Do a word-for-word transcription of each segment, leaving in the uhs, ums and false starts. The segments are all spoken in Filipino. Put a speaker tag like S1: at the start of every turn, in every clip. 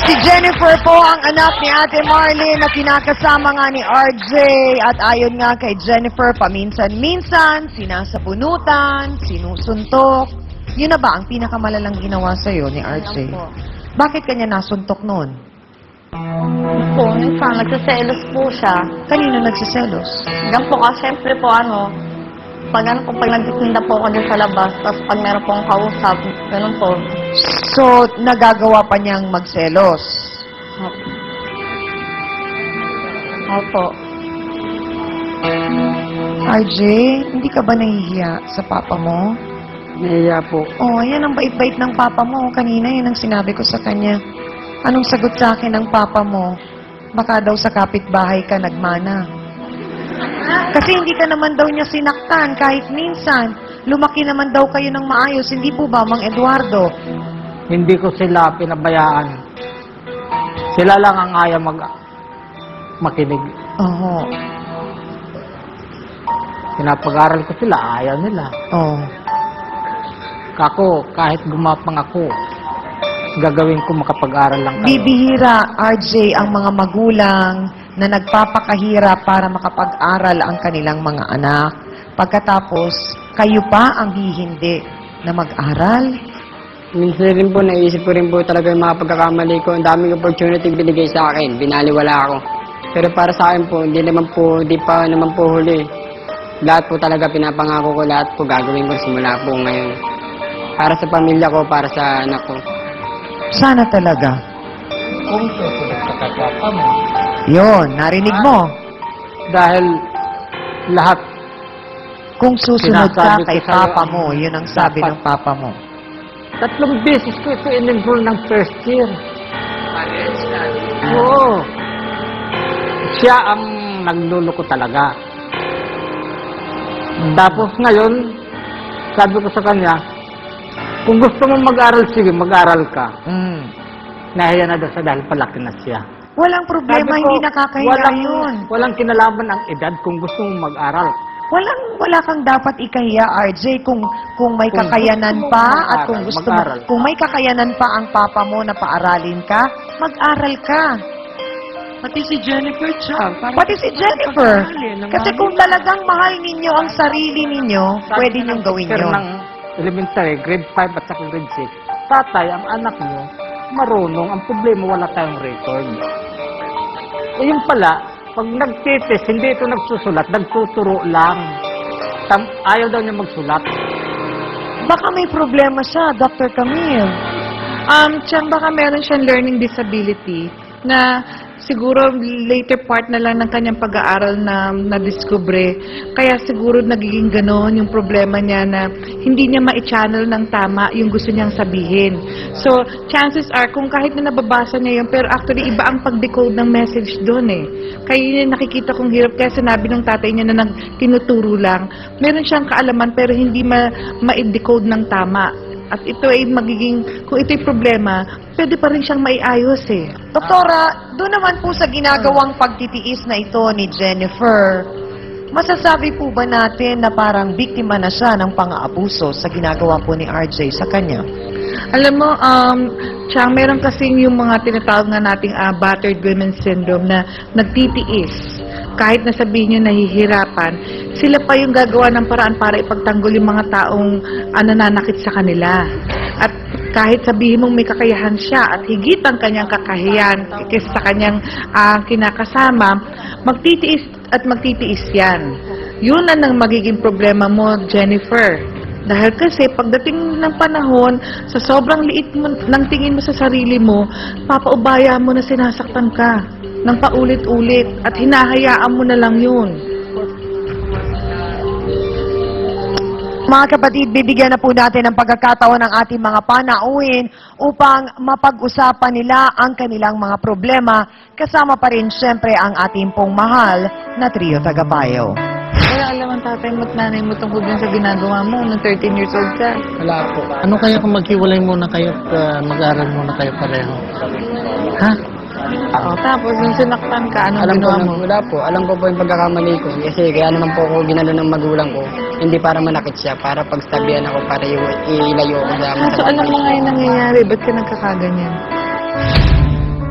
S1: Si Jennifer po ang anak ni Ate Marlene na kinakasama nga ni R J. At ayon nga kay Jennifer, paminsan-minsan, sinasabunutan, sinusuntok. Yun na ba ang pinakamalalang ginawa sa'yo ni R J? Bakit kanya nasuntok noon?
S2: Po, minsan nagsiselos po siya.
S1: Kanino nagsiselos?
S2: Hanggang po ka, syempre po ano, pag ano po, pag nagtitinda po ako din sa labas, tapos pag meron po akong kausap, ganun po.
S1: So, nagagawa pa niyang magselos?
S2: Opo. Opo.
S1: R J, hindi ka ba nahihiya sa papa mo?
S3: Nahiya po.
S1: Oh, ayan ang bait-bait ng papa mo. Kanina yun ang sinabi ko sa kanya. Anong sagot sa akin ng papa mo? Baka daw sa kapitbahay ka nagmana. Kasi hindi ka naman daw niya sinaktan kahit minsan. Lumaki naman daw kayo ng maayos. Hindi po ba, Mang Eduardo?
S3: Hindi ko sila pinabayaan. Sila lang ang ayaw mag makinig.
S1: Oo.
S3: Pinapag-aral ko sila, ayaw nila.
S1: Oh.
S3: Kako, kahit gumapang ako, gagawin ko makapag-aral lang kayo.
S1: Bibihira, R J, ang mga magulang na nagpapakahirap para makapag-aral ang kanilang mga anak. Pagkatapos, kayo pa ang hihindi na mag-aral.
S4: Minsan rin po, naisip ko rin po talaga yung mga pagkakamali ko. Ang daming opportunity binigay sa akin. Binaliwala ako. Pero para sa akin po, hindi naman po, hindi pa naman po huli. Lahat po talaga pinapangako ko, lahat po gagawin ko simula po ngayon. Para sa pamilya ko, para sa anak ko.
S1: Sana talaga.
S3: Kung susunod ka kay papa mo.
S1: Yun, narinig mo.
S3: Dahil lahat
S1: Kung susunod ka
S3: sinasabi ko
S1: kay
S3: sa'yo,
S1: papa mo, yun ang sabi
S3: dapat.
S1: ng papa mo.
S3: Tatlong beses ko ito in-enroll ng first year. Oo. Siya ang nagluloko talaga. Tapos ngayon, sabi ko sa kanya, kung gusto mo mag-aral, sige, mag-aral ka.
S1: Mm.
S3: Nahiya na daw siya dahil palaki na siya.
S1: Walang problema,
S3: Sabi ko,
S1: hindi nakakahiya
S3: walang,
S1: yun.
S3: Walang kinalaman ang edad kung gusto mo mag-aral.
S1: Walang, wala kang dapat ikahiya, R J, kung, kung may
S3: Kung
S1: kakayanan
S3: gusto mo
S1: pa
S3: mag-aral,
S1: at kung gusto mo,
S3: mag-aral.
S1: kung may kakayanan pa ang papa mo na paaralin ka, mag-aral ka.
S5: Pati si Jennifer Chang.
S1: Pati si Jennifer. Kasi kung talagang mahal ninyo ang sarili ninyo, pwede niyong gawin
S3: Teacher
S1: yun.
S3: ng elementary, grade five at saka grade six, tatay, ang anak niyo, marunong. Ang problema, wala tayong record. Eh, yun pala, pag nagtitest, hindi ito nagsusulat, nagtuturo lang. Tam ayaw daw niya magsulat.
S1: Baka may problema siya, Doctor Camille.
S5: Um, Chang, baka meron siyang learning disability na siguro later part na lang ng kanyang pag-aaral na na-discover. Kaya siguro nagiging ganon yung problema niya na hindi niya ma-channel ng tama yung gusto niyang sabihin. So, chances are, kung kahit na nababasa niya yun, pero actually iba ang pag-decode ng message doon eh. Kaya yun yung nakikita kong hirap. Kaya sinabi ng tatay niya na nagtinuturo lang. Meron siyang kaalaman pero hindi ma- ma-decode ng tama. At ito ay magiging, kung ito'y problema, pwede pa rin siyang maiayos eh.
S1: Doktora, doon naman po sa ginagawang pagtitiis na ito ni Jennifer, masasabi po ba natin na parang biktima na siya ng pang-aabuso sa ginagawa po ni R J sa kanya?
S5: Alam mo, um, Chang, meron kasing yung mga tinatawag na nating uh, battered women syndrome na nagtitiis. Kahit na sabihin nyo nahihirapan, sila pa yung gagawa ng paraan para ipagtanggol yung mga taong uh, nananakit sa kanila. At kahit sabihin mong may kakayahan siya at higit ang kanyang kakayahan kaysa sa kanyang uh, kinakasama, magtitiis at magtitiis yan. Yun ang magiging problema mo, Jennifer. Dahil kasi pagdating ng panahon, sa sobrang liit mo, ng tingin mo sa sarili mo, papaubaya mo na sinasaktan ka ng paulit-ulit at hinahayaan mo na lang yun.
S1: Mga kapatid, bibigyan na po natin ng pagkakataon ng ating mga panauhin upang mapag-usapan nila ang kanilang mga problema, kasama pa rin siyempre ang ating pong mahal na trio tagapayo.
S5: Kaya alam ang tatay mo at nanay mo tungkol din sa ginagawa mo nung thirteen years old ka.
S3: Wala po. Ano kaya kung maghiwalay muna kayo at uh, mag-aral muna kayo pareho? Ha?
S5: O, tapos nung sinaktan ka, anong
S4: Alam ko
S5: ginawa
S4: na,
S5: mo?
S4: wala po. Alam ko po yung pagkakamali ko. Kasi kaya naman po ako ginano ng magulang ko. Hindi para manakit siya, para pagsabihan ako, para i- ilayo ko sa
S5: Ah, so alam mo nga yung nangyayari, ba't ka nagkakaganyan?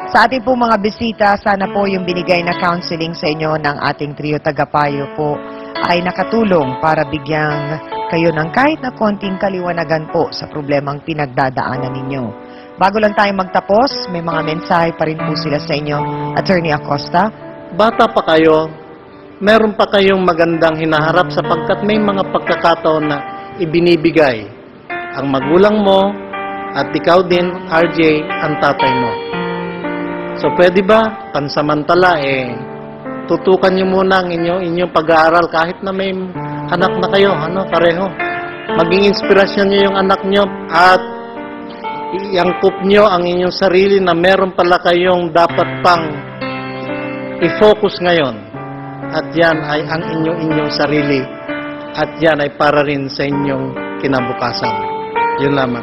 S1: Sa ating po mga bisita, sana po yung binigay na counseling sa inyo ng ating trio tagapayo po ay nakatulong para bigyang kayo ng kahit na konting kaliwanagan po sa problemang pinagdadaanan ninyo. Bago lang tayo magtapos, may mga mensahe pa rin po sila sa inyo. Attorney Acosta.
S6: Bata pa kayo, meron pa kayong magandang hinaharap sapagkat may mga pagkakataon na ibinibigay ang magulang mo at ikaw din, R J, ang tatay mo. So, pwede ba, pansamantala, eh, tutukan niyo muna ang inyo, inyong pag-aaral kahit na may anak na kayo, ano, pareho. Maging inspirasyon niyo yung anak niyo at iangkop niyo ang inyong sarili na meron pala kayong dapat pang i-focus ngayon. At yan ay ang inyong-inyong sarili. At yan ay para rin sa inyong kinabukasan. Yun lamang.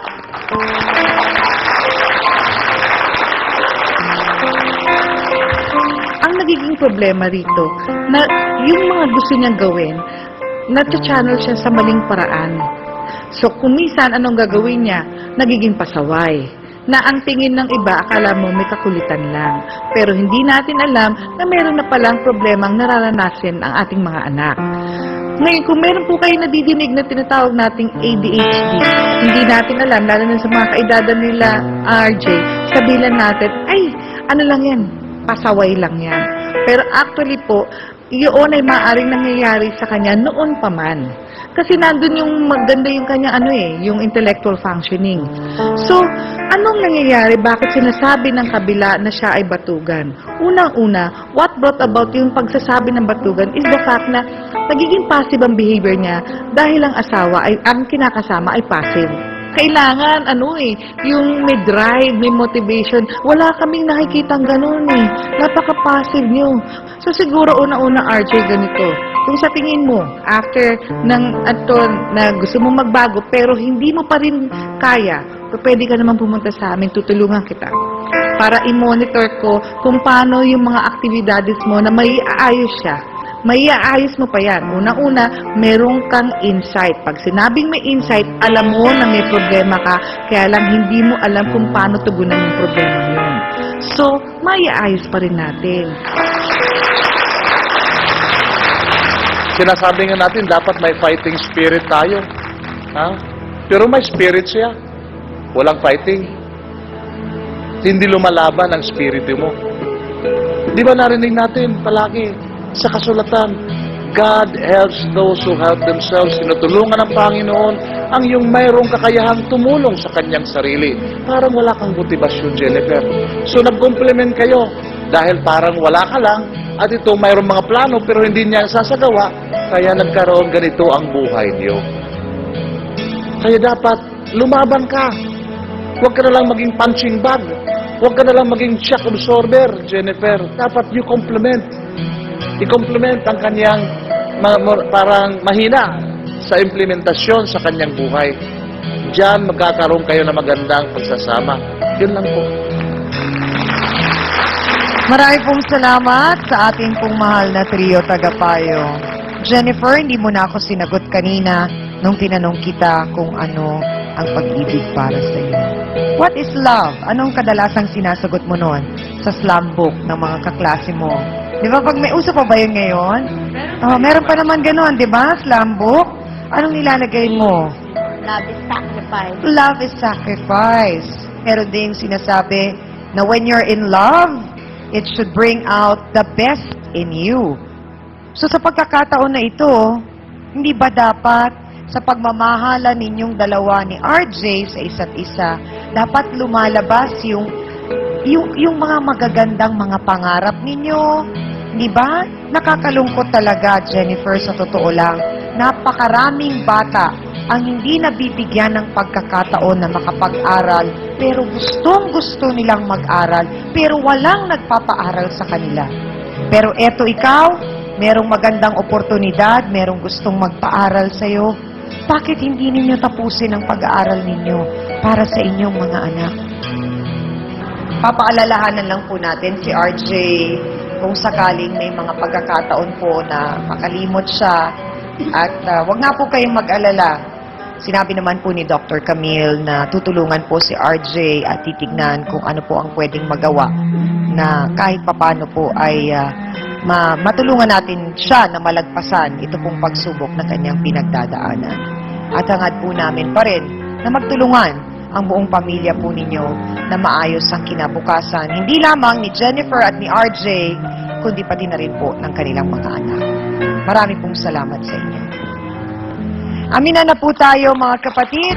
S5: Ang nagiging problema rito, na yung mga gusto niyang gawin, na-channel siya sa maling paraan. So, kung minsan, anong gagawin niya? Nagiging pasaway. Na ang tingin ng iba, akala mo may kakulitan lang. Pero hindi natin alam na meron na palang problemang nararanasin ang ating mga anak. Ngayon, kung meron po kayo nadidinig na tinatawag nating A D H D, hindi natin alam, lalo na sa mga kaedada nila, R J, sabihin natin, ay, ano lang yan, pasaway lang yan. Pero actually po, yun ay maaaring nangyayari sa kanya noon pa man. Kasi nandun yung maganda yung kanya ano eh, yung intellectual functioning. So, anong nangyayari? Bakit sinasabi ng kabila na siya ay batugan? Unang-una, what brought about yung pagsasabi ng batugan is the fact na nagiging passive ang behavior niya dahil ang asawa ay, ang kinakasama ay passive. Kailangan, ano eh, yung may drive, may motivation. Wala kaming nakikitang ganun eh. Napaka-passive nyo. So siguro una-una, R J, ganito. Kung sa tingin mo, after ng ato na gusto mo magbago, pero hindi mo pa rin kaya, pwede ka naman pumunta sa amin, tutulungan kita. Para i-monitor ko kung paano yung mga aktibidades mo na may aayos siya. May aayos mo pa yan. Unang-una, meron kang insight. Pag sinabing may insight, alam mo na may problema ka, kaya lang hindi mo alam kung paano tugunan yung problema yun. So, may aayos pa rin natin.
S7: Sinasabi nga natin, dapat may fighting spirit tayo. Ha? Pero may spirit siya. Walang fighting. Hindi lumalaban ang spirito mo. Di ba narinig natin palagi sa kasulatan, God helps those who help themselves. Sinutulungan ng Panginoon ang yung mayroong kakayahang tumulong sa kanyang sarili. Parang wala kang motibasyon, Jennifer. So nag-complement kayo dahil parang wala ka lang at ito mayroong mga plano pero hindi niya sasagawa, kaya nagkaroon ganito ang buhay niyo. Kaya dapat lumaban ka. Huwag ka na lang maging punching bag. Huwag ka na lang maging shock absorber, Jennifer. Dapat you complement. I-complement ang kanyang ma parang mahina sa implementasyon sa kanyang buhay. Diyan magkakaroon kayo ng magandang pagsasama. Yun lang po.
S1: Marami pong salamat sa ating pong mahal na trio tagapayo. Jennifer, hindi mo na ako sinagot kanina nung tinanong kita kung ano ang pag-ibig para sa iyo. What is love? Anong kadalasang sinasagot mo noon sa slam book ng mga kaklase mo? Di ba, pag may uso pa ba yun ngayon? Oh, meron pa naman gano'n, di ba? Slam book? Anong nilalagay mo?
S2: Love is sacrifice.
S1: Love is sacrifice. Pero din sinasabi na when you're in love, it should bring out the best in you. So sa pagkakataon na ito, hindi ba dapat sa pagmamahala ninyong dalawa ni R J sa isa't isa, dapat lumalabas yung yung, yung mga magagandang mga pangarap ninyo? Di ba? Nakakalungkot talaga, Jennifer, sa totoo lang. Napakaraming bata ang hindi nabibigyan ng pagkakataon na makapag-aral, pero gustong-gusto nilang mag-aral, pero walang nagpapaaral sa kanila. Pero eto ikaw, merong magandang oportunidad, merong gustong magpaaral sa'yo. Bakit hindi ninyo tapusin ang pag-aaral ninyo para sa inyong mga anak? Papaalalahanan lang po natin si R J kung sakaling may mga pagkakataon po na makalimot siya at uh, wag nga po kayong mag-alala. Sinabi naman po ni Doctor Camille na tutulungan po si R J at titignan kung ano po ang pwedeng magawa na kahit papano po ay uh, ma matulungan natin siya na malagpasan ito pong pagsubok na kanyang pinagdadaanan. At hangad po namin pa rin na magtulungan ang buong pamilya po ninyo na maayos ang kinabukasan, hindi lamang ni Jennifer at ni R J, kundi pati na rin po ng kanilang mga anak. Marami pong salamat sa inyo. Amina na po tayo mga kapatid.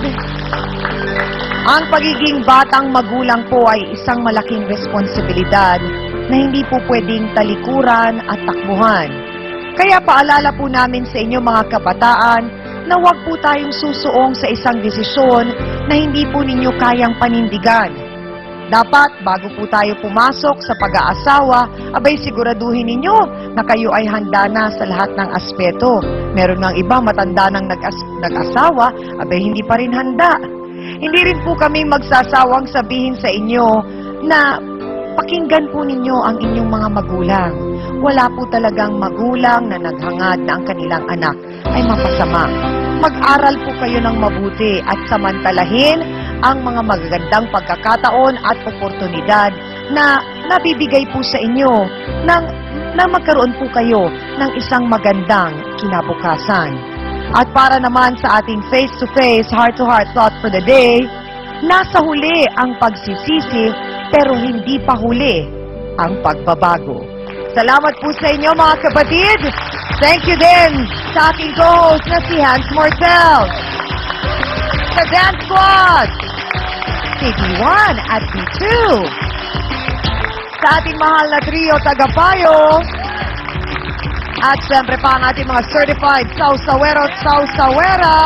S1: Ang pagiging batang magulang po ay isang malaking responsibilidad na hindi po pwedeng talikuran at takbuhan. Kaya paalala po namin sa inyo mga kabataan na huwag po tayong susuong sa isang desisyon na hindi po ninyo kayang panindigan. Dapat, bago po tayo pumasok sa pag-aasawa, abay siguraduhin ninyo na kayo ay handa na sa lahat ng aspeto. Meron ng iba matanda nang nag-asawa, abay hindi pa rin handa. Hindi rin po kami magsasawang sabihin sa inyo na pakinggan po ninyo ang inyong mga magulang. Wala po talagang magulang na naghangad na ang kanilang anak ay mapasama. Mag-aral po kayo ng mabuti at samantalahin ang mga magagandang pagkakataon at oportunidad na nabibigay po sa inyo nang, na magkaroon po kayo ng isang magandang kinabukasan. At para naman sa ating face-to-face, heart-to-heart thought for the day, nasa huli ang pagsisisi pero hindi pa huli ang pagbabago. Salamat po sa inyo mga kapatid. Thank you din sa ating co-host na si Hans Mortel. Sa Dance Squad, si B one at B two. Sa ating mahal na trio tagapayo. At siyempre pa ang ating mga certified sausawero at sausawera.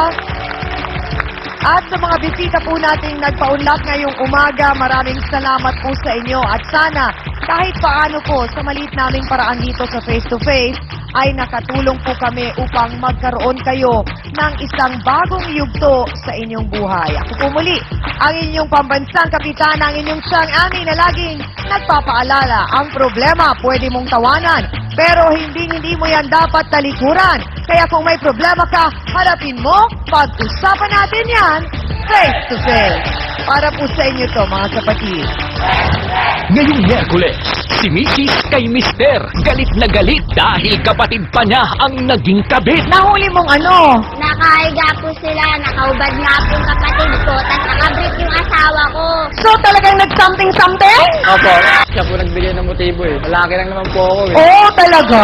S1: At sa mga bisita po nating nagpaunlak ngayong umaga, maraming salamat po sa inyo. At sana kahit paano po sa maliit naming paraan dito sa face-to-face, ay nakatulong po kami upang magkaroon kayo ng isang bagong yugto sa inyong buhay. Ako po muli, ang inyong pambansang kapitan, ang inyong siyang Ami na laging nagpapaalala, ang problema pwede mong tawanan, pero hindi-hindi mo yan dapat talikuran. Kaya kung may problema ka, harapin mo, pag-usapan natin yan face-to-face. Para po sa inyo to mga kapatid.
S8: Ngayong Miyerkules, si Missus kay Mister galit na galit dahil kapatid pa niya ang naging kabit.
S1: Nahuli mong ano?
S9: Nakahiga po sila, nakaubad nga po yung kapatid ko, tapos nakabrit yung asawa ko.
S1: So talagang nag-something-something?
S4: Opo, siya po nagbigay ng motibo eh. Malaki lang naman po ako eh.
S1: Oo, talaga.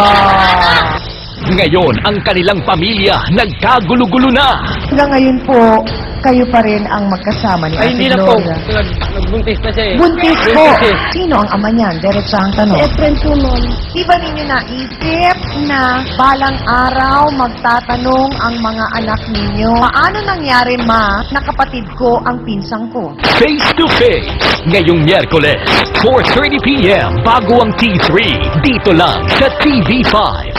S8: Ngayon, ang kanilang pamilya nagkagulo-gulo na.
S1: Hanggang ngayon po, kayo pa rin ang magkasama ni
S4: Ay,
S1: Ate
S4: hindi na po.
S1: Gloria.
S4: Nag, nagbuntis na siya eh.
S1: Buntis po.
S4: Buntis eh.
S1: Sino ang ama niyan? Diretsahang tanong.
S9: Friend po nun.
S1: Di ba ninyo naisip na balang araw magtatanong ang mga anak ninyo, paano nangyari ma na kapatid ko ang pinsang ko?
S8: Face to Face, ngayong Miyerkules, four thirty p m bago ang T three, dito lang sa T V five.